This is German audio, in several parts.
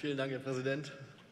Vielen Dank, Herr Präsident.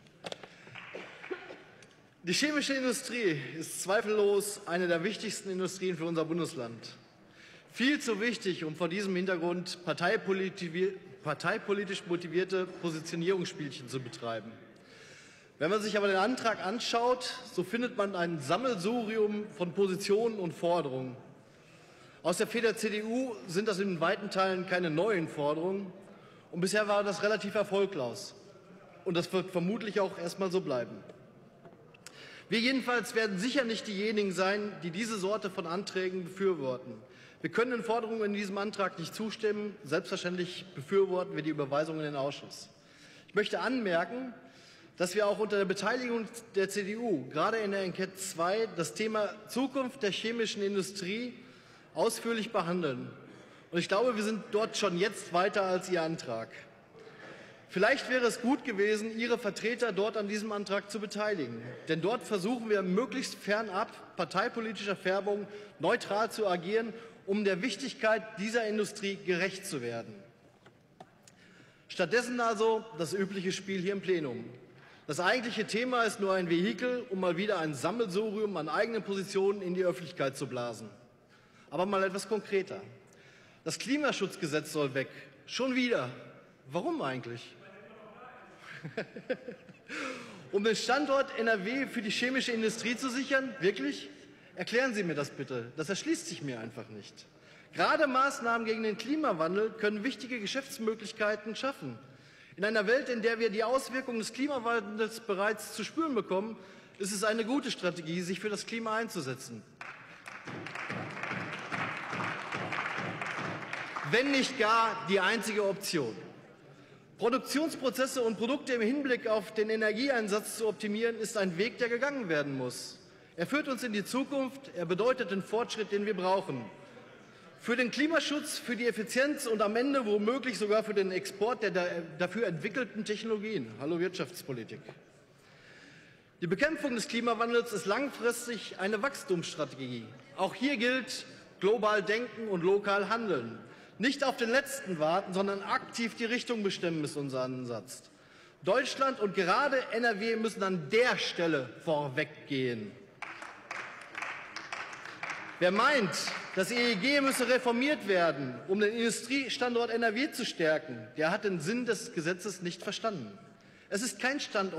Die chemische Industrie ist zweifellos eine der wichtigsten Industrien für unser Bundesland. Viel zu wichtig, um vor diesem Hintergrund parteipolitisch motivierte Positionierungsspielchen zu betreiben. Wenn man sich aber den Antrag anschaut, so findet man ein Sammelsurium von Positionen und Forderungen. Aus der Feder CDU sind das in weiten Teilen keine neuen Forderungen und bisher war das relativ erfolglos. Und das wird vermutlich auch erstmal so bleiben. Wir jedenfalls werden sicher nicht diejenigen sein, die diese Sorte von Anträgen befürworten. Wir können den Forderungen in diesem Antrag nicht zustimmen. Selbstverständlich befürworten wir die Überweisung in den Ausschuss. Ich möchte anmerken, dass wir auch unter der Beteiligung der CDU, gerade in der Enquete 2, das Thema Zukunft der chemischen Industrie ausführlich behandeln. Und ich glaube, wir sind dort schon jetzt weiter als Ihr Antrag. Vielleicht wäre es gut gewesen, Ihre Vertreter dort an diesem Antrag zu beteiligen. Denn dort versuchen wir möglichst fernab parteipolitischer Färbung neutral zu agieren, um der Wichtigkeit dieser Industrie gerecht zu werden. Stattdessen also das übliche Spiel hier im Plenum. Das eigentliche Thema ist nur ein Vehikel, um mal wieder ein Sammelsurium an eigenen Positionen in die Öffentlichkeit zu blasen. Aber mal etwas konkreter. Das Klimaschutzgesetz soll weg. Schon wieder. Warum eigentlich? Um den Standort NRW für die chemische Industrie zu sichern? Wirklich? Erklären Sie mir das bitte. Das erschließt sich mir einfach nicht. Gerade Maßnahmen gegen den Klimawandel können wichtige Geschäftsmöglichkeiten schaffen. In einer Welt, in der wir die Auswirkungen des Klimawandels bereits zu spüren bekommen, ist es eine gute Strategie, sich für das Klima einzusetzen. Wenn nicht gar die einzige Option. Produktionsprozesse und Produkte im Hinblick auf den Energieeinsatz zu optimieren, ist ein Weg, der gegangen werden muss. Er führt uns in die Zukunft, er bedeutet den Fortschritt, den wir brauchen. Für den Klimaschutz, für die Effizienz und am Ende womöglich sogar für den Export der dafür entwickelten Technologien. Hallo Wirtschaftspolitik. Die Bekämpfung des Klimawandels ist langfristig eine Wachstumsstrategie. Auch hier gilt, global denken und lokal handeln. Nicht auf den Letzten warten, sondern aktiv die Richtung bestimmen, ist unser Ansatz. Deutschland und gerade NRW müssen an der Stelle vorweggehen. Wer meint, das EEG müsse reformiert werden, um den Industriestandort NRW zu stärken, der hat den Sinn des Gesetzes nicht verstanden. Es ist kein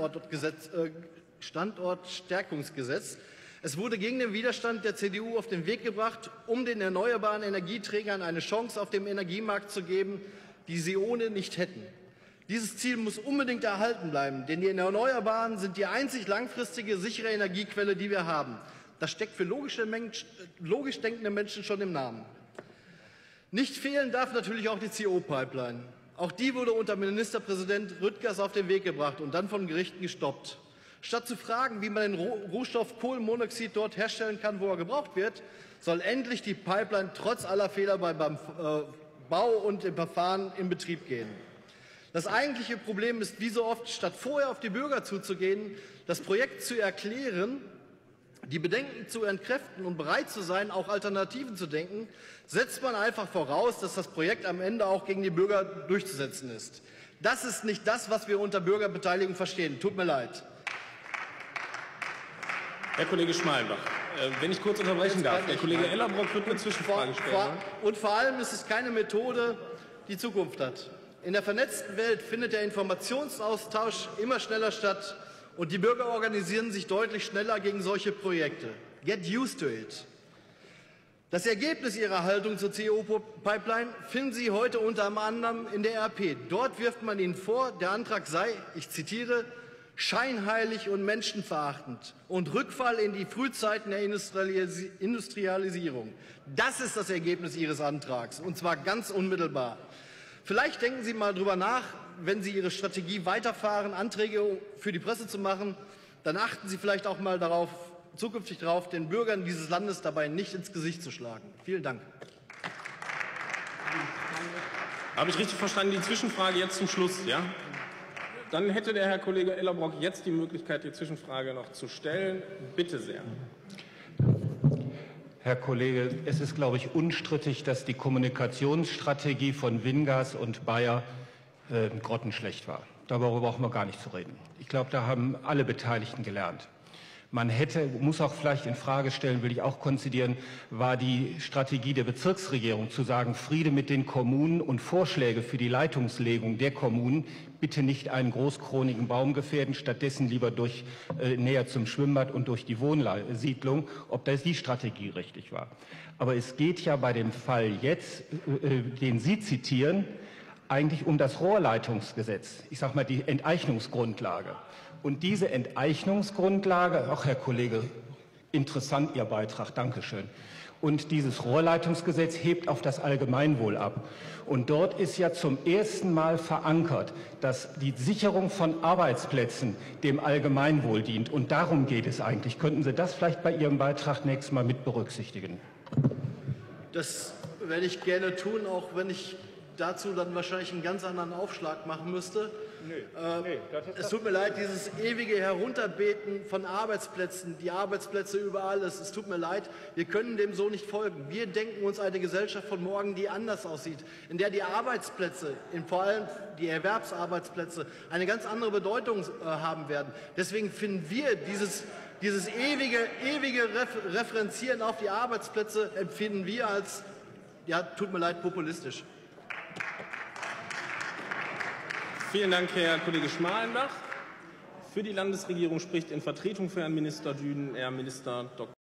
Standortstärkungsgesetz. Es wurde gegen den Widerstand der CDU auf den Weg gebracht, um den erneuerbaren Energieträgern eine Chance auf dem Energiemarkt zu geben, die sie ohne nicht hätten. Dieses Ziel muss unbedingt erhalten bleiben, denn die Erneuerbaren sind die einzig langfristige, sichere Energiequelle, die wir haben. Das steckt für logisch denkende Menschen schon im Namen. Nicht fehlen darf natürlich auch die CO-Pipeline. Auch die wurde unter Ministerpräsident Rüttgers auf den Weg gebracht und dann von Gerichten gestoppt. Statt zu fragen, wie man den Rohstoff Kohlenmonoxid dort herstellen kann, wo er gebraucht wird, soll endlich die Pipeline trotz aller Fehler beim Bau und im Verfahren in Betrieb gehen. Das eigentliche Problem ist, wie so oft, statt vorher auf die Bürger zuzugehen, das Projekt zu erklären, die Bedenken zu entkräften und bereit zu sein, auch Alternativen zu denken, setzt man einfach voraus, dass das Projekt am Ende auch gegen die Bürger durchzusetzen ist. Das ist nicht das, was wir unter Bürgerbeteiligung verstehen. Tut mir leid. Herr Kollege Schmalenbach, wenn ich kurz unterbrechen darf. Der Kollege Ellerbrock wird eine Zwischenfrage stellen. Und vor allem ist es keine Methode, die Zukunft hat. In der vernetzten Welt findet der Informationsaustausch immer schneller statt und die Bürger organisieren sich deutlich schneller gegen solche Projekte. Get used to it. Das Ergebnis Ihrer Haltung zur CO-Pipeline finden Sie heute unter anderem in der RP. Dort wirft man Ihnen vor, der Antrag sei, ich zitiere, scheinheilig und menschenverachtend und Rückfall in die Frühzeiten der Industrialisierung. Das ist das Ergebnis Ihres Antrags, und zwar ganz unmittelbar. Vielleicht denken Sie mal drüber nach, wenn Sie Ihre Strategie weiterfahren, Anträge für die Presse zu machen, dann achten Sie vielleicht auch mal zukünftig darauf, den Bürgern dieses Landes dabei nicht ins Gesicht zu schlagen. Vielen Dank. Habe ich richtig verstanden, die Zwischenfrage jetzt zum Schluss, ja? Dann hätte der Herr Kollege Ellerbrock jetzt die Möglichkeit, die Zwischenfrage noch zu stellen. Bitte sehr. Herr Kollege, es ist, glaube ich, unstrittig, dass die Kommunikationsstrategie von Wingas und Bayer grottenschlecht war. Darüber brauchen wir gar nicht zu reden. Ich glaube, da haben alle Beteiligten gelernt. Man muss auch vielleicht in Frage stellen, will ich auch konzidieren, war die Strategie der Bezirksregierung zu sagen, Friede mit den Kommunen und Vorschläge für die Leitungslegung der Kommunen, bitte nicht einen großkronigen Baum gefährden, stattdessen lieber näher zum Schwimmbad und durch die Wohnsiedlung, ob das die Strategie richtig war. Aber es geht ja bei dem Fall jetzt, den Sie zitieren, eigentlich um das Rohrleitungsgesetz, ich sage mal die Enteignungsgrundlage. Und diese Enteignungsgrundlage, auch Herr Kollege, interessant Ihr Beitrag, Dankeschön. Und dieses Rohrleitungsgesetz hebt auf das Allgemeinwohl ab. Und dort ist ja zum ersten Mal verankert, dass die Sicherung von Arbeitsplätzen dem Allgemeinwohl dient. Und darum geht es eigentlich. Könnten Sie das vielleicht bei Ihrem Beitrag nächstes Mal mit berücksichtigen? Das werde ich gerne tun, auch wenn ich dazu dann wahrscheinlich einen ganz anderen Aufschlag machen müsste. Es tut mir leid, dieses ewige Herunterbeten von Arbeitsplätzen, die Arbeitsplätze über alles, es tut mir leid, wir können dem so nicht folgen. Wir denken uns eine Gesellschaft von morgen, die anders aussieht, in der die Arbeitsplätze, vor allem die Erwerbsarbeitsplätze, eine ganz andere Bedeutung haben werden. Deswegen finden wir dieses ewige Referenzieren auf die Arbeitsplätze, empfinden wir als, ja, tut mir leid, populistisch. Vielen Dank, Herr Kollege Schmalenbach. Für die Landesregierung spricht in Vertretung für Herrn Minister Dünen Herr Minister Dr.